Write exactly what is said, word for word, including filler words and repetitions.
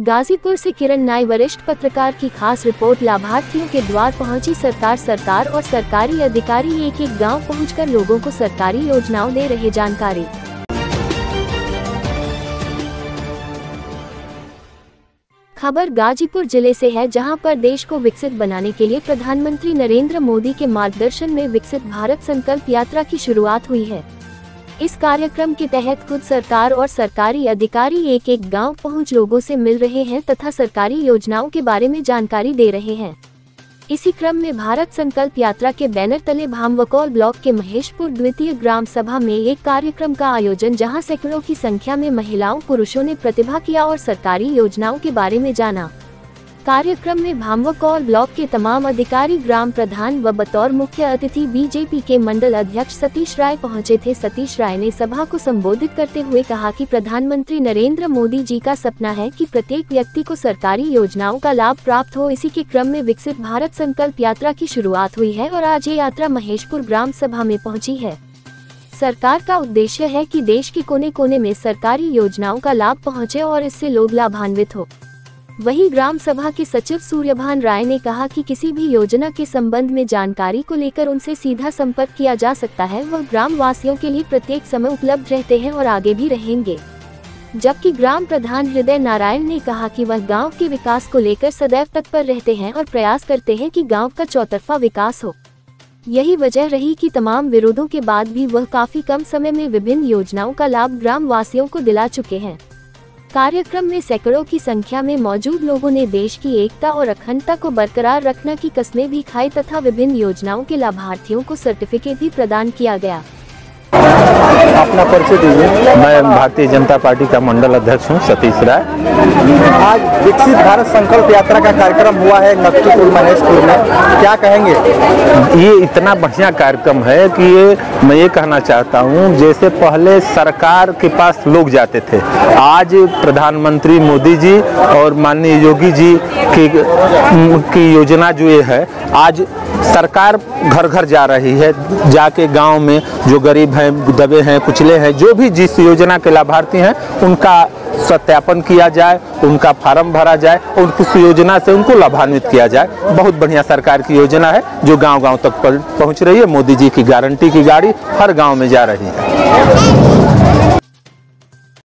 गाजीपुर से किरण नाई वरिष्ठ पत्रकार की खास रिपोर्ट। लाभार्थियों के द्वार पहुंची सरकार सरकार और सरकारी अधिकारी एक एक गांव पहुंचकर लोगों को सरकारी योजनाओं दे रहे जानकारी। खबर गाजीपुर जिले से है, जहां पर देश को विकसित बनाने के लिए प्रधानमंत्री नरेंद्र मोदी के मार्गदर्शन में विकसित भारत संकल्प यात्रा की शुरुआत हुई है। इस कार्यक्रम के तहत खुद सरकार और सरकारी अधिकारी एक एक गांव पहुंच लोगों से मिल रहे हैं तथा सरकारी योजनाओं के बारे में जानकारी दे रहे हैं। इसी क्रम में भारत संकल्प यात्रा के बैनर तले भामवकौल ब्लॉक के महेशपुर द्वितीय ग्राम सभा में एक कार्यक्रम का आयोजन, जहां सैकड़ों की संख्या में महिलाओं पुरुषों ने प्रतिभा किया और सरकारी योजनाओं के बारे में जाना। कार्यक्रम में भामवकौल ब्लॉक के तमाम अधिकारी, ग्राम प्रधान व बतौर मुख्य अतिथि बीजेपी के मंडल अध्यक्ष सतीश राय पहुंचे थे। सतीश राय ने सभा को संबोधित करते हुए कहा कि प्रधानमंत्री नरेंद्र मोदी जी का सपना है कि प्रत्येक व्यक्ति को सरकारी योजनाओं का लाभ प्राप्त हो। इसी के क्रम में विकसित भारत संकल्प यात्रा की शुरुआत हुई है और आज ये यात्रा महेशपुर ग्राम सभा में पहुंची है। सरकार का उद्देश्य है कि देश के कोने कोने में सरकारी योजनाओं का लाभ पहुंचे और इससे लोग लाभान्वित हो। वहीं ग्राम सभा के सचिव सूर्यभान राय ने कहा कि किसी भी योजना के संबंध में जानकारी को लेकर उनसे सीधा संपर्क किया जा सकता है। वह ग्राम वासियों के लिए प्रत्येक समय उपलब्ध रहते हैं और आगे भी रहेंगे। जबकि ग्राम प्रधान हृदय नारायण ने कहा कि वह गांव के विकास को लेकर सदैव तत्पर रहते हैं और प्रयास करते हैं कि गांव का चौतरफा विकास हो। यही वजह रही कि तमाम विरोधों के बाद भी वह काफी कम समय में विभिन्न योजनाओं का लाभ ग्राम वासियों को दिला चुके हैं। कार्यक्रम में सैकड़ों की संख्या में मौजूद लोगों ने देश की एकता और अखंडता को बरकरार रखने की कस्में भी खाई तथा विभिन्न योजनाओं के लाभार्थियों को सर्टिफिकेट भी प्रदान किया गया। अपना परिचय दीजिए। मैं भारतीय जनता पार्टी का मंडल अध्यक्ष हूं, सतीश राय। आज विकसित भारत संकल्प यात्रा का कार्यक्रम हुआ है नक्कीपुर महेशपुर में, क्या कहेंगे? ये इतना बढ़िया कार्यक्रम है कि ये मैं ये कहना चाहता हूं, जैसे पहले सरकार के पास लोग जाते थे, आज प्रधानमंत्री मोदी जी और माननीय योगी जी की, की योजना जो ये है, आज सरकार घर घर जा रही है। जाके गांव में जो गरीब हैं, दबे हैं, कुचले हैं, जो भी जिस योजना के लाभार्थी हैं, उनका सत्यापन किया जाए, उनका फार्म भरा जाए और उस योजना से उनको लाभान्वित किया जाए। बहुत बढ़िया सरकार की योजना है जो गांव गांव तक पहुंच रही है। मोदी जी की गारंटी की गाड़ी हर गांव में जा रही है।